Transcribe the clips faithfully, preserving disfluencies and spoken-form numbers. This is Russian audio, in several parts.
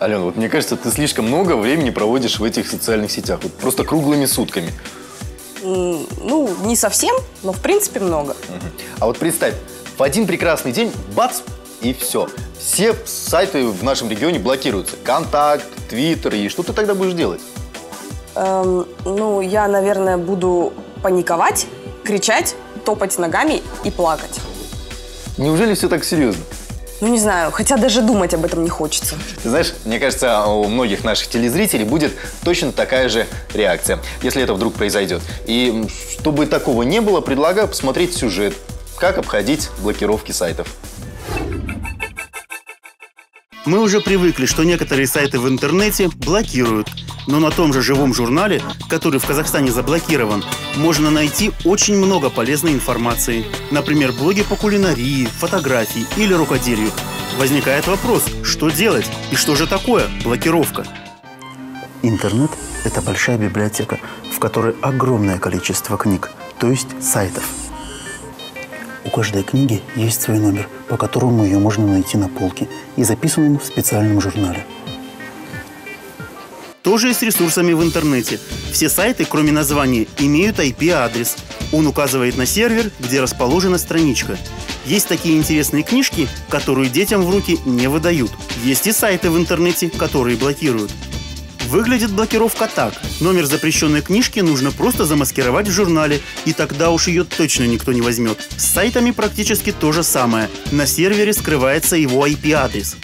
Алена, вот мне кажется, ты слишком много времени проводишь в этих социальных сетях. Вот просто круглыми сутками. Ну, не совсем, но в принципе много. Угу. А вот представь, в один прекрасный день, бац, и все. Все сайты в нашем регионе блокируются. Контакт, Твиттер, и что ты тогда будешь делать? Эм, ну, я, наверное, буду паниковать, кричать, топать ногами и плакать. Неужели все так серьезно? Ну, не знаю, хотя даже думать об этом не хочется. Ты знаешь, мне кажется, у многих наших телезрителей будет точно такая же реакция, если это вдруг произойдет. И чтобы такого не было, предлагаю посмотреть сюжет, как обходить блокировки сайтов. Мы уже привыкли, что некоторые сайты в интернете блокируют. Но на том же живом журнале, который в Казахстане заблокирован, можно найти очень много полезной информации. Например, блоги по кулинарии, фотографии или рукоделию. Возникает вопрос, что делать и что же такое блокировка? Интернет – это большая библиотека, в которой огромное количество книг, то есть сайтов. У каждой книги есть свой номер, по которому ее можно найти на полке и записанному в специальном журнале. Тоже и с ресурсами в интернете. Все сайты, кроме названия, имеют ай пи-адрес. Он указывает на сервер, где расположена страничка. Есть такие интересные книжки, которые детям в руки не выдают. Есть и сайты в интернете, которые блокируют. Выглядит блокировка так. Номер запрещенной книжки нужно просто замаскировать в журнале, и тогда уж ее точно никто не возьмет. С сайтами практически то же самое. На сервере скрывается его ай пи-адрес.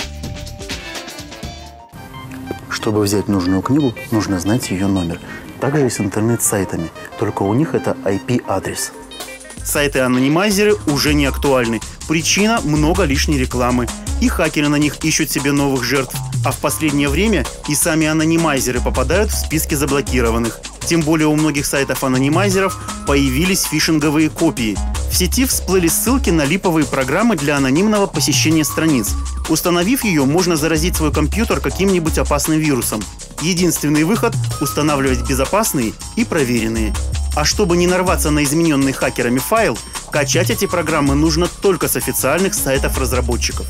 Чтобы взять нужную книгу, нужно знать ее номер. Также и с интернет-сайтами, только у них это ай пи-адрес. Сайты-анонимайзеры уже не актуальны. Причина – много лишней рекламы. И хакеры на них ищут себе новых жертв. А в последнее время и сами анонимайзеры попадают в списки заблокированных. Тем более у многих сайтов-анонимайзеров появились фишинговые копии. В сети всплыли ссылки на липовые программы для анонимного посещения страниц. Установив ее, можно заразить свой компьютер каким-нибудь опасным вирусом. Единственный выход – устанавливать безопасные и проверенные. А чтобы не нарваться на измененный хакерами файл, качать эти программы нужно только с официальных сайтов разработчиков.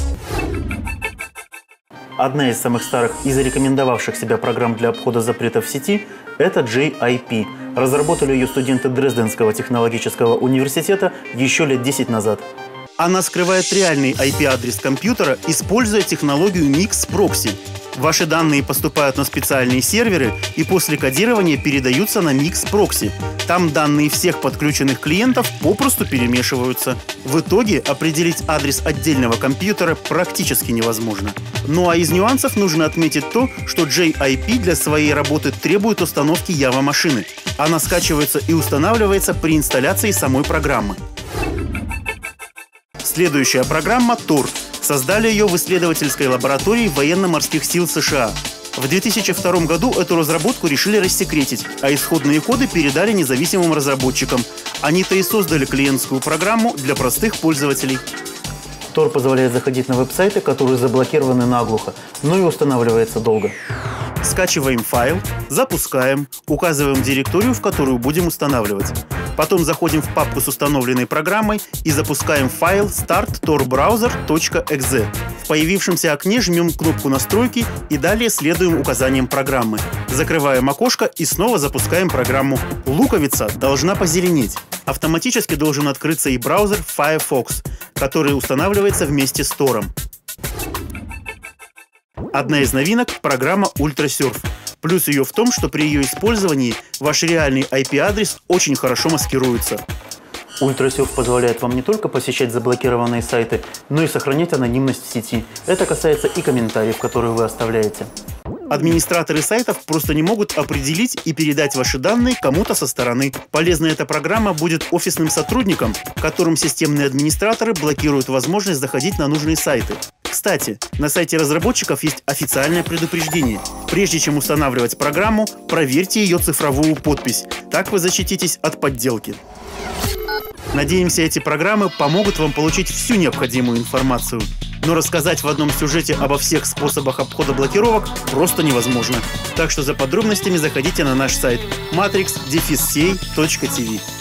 Одна из самых старых и зарекомендовавших себя программ для обхода запретов в сети – это джей ай пи. Разработали ее студенты Дрезденского технологического университета еще лет десять назад. Она скрывает реальный ай пи-адрес компьютера, используя технологию микс прокси. Ваши данные поступают на специальные серверы и после кодирования передаются на микс прокси. Там данные всех подключенных клиентов попросту перемешиваются. В итоге определить адрес отдельного компьютера практически невозможно. Ну а из нюансов нужно отметить то, что джей ай пи для своей работы требует установки Java-машины. Она скачивается и устанавливается при инсталляции самой программы. Следующая программа тор. Создали ее в исследовательской лаборатории военно-морских сил США. В две тысячи втором году эту разработку решили рассекретить, а исходные коды передали независимым разработчикам. Они-то и создали клиентскую программу для простых пользователей. тор позволяет заходить на веб-сайты, которые заблокированы наглухо, но и устанавливается долго. Скачиваем файл, запускаем, указываем директорию, в которую будем устанавливать. Потом заходим в папку с установленной программой и запускаем файл start tor browser точка экзе. В появившемся окне жмем кнопку настройки и далее следуем указаниям программы. Закрываем окошко и снова запускаем программу. Луковица должна позеленеть. Автоматически должен открыться и браузер Firefox, который устанавливается вместе с тором. Одна из новинок – программа UltraSurf. Плюс ее в том, что при ее использовании ваш реальный ай пи-адрес очень хорошо маскируется. UltraSurf позволяет вам не только посещать заблокированные сайты, но и сохранять анонимность в сети. Это касается и комментариев, которые вы оставляете. Администраторы сайтов просто не могут определить и передать ваши данные кому-то со стороны. Полезная эта программа будет офисным сотрудникам, которым системные администраторы блокируют возможность заходить на нужные сайты. Кстати, на сайте разработчиков есть официальное предупреждение. Прежде чем устанавливать программу, проверьте ее цифровую подпись. Так вы защититесь от подделки. Надеемся, эти программы помогут вам получить всю необходимую информацию. Но рассказать в одном сюжете обо всех способах обхода блокировок просто невозможно. Так что за подробностями заходите на наш сайт matrix dash c a точка t v.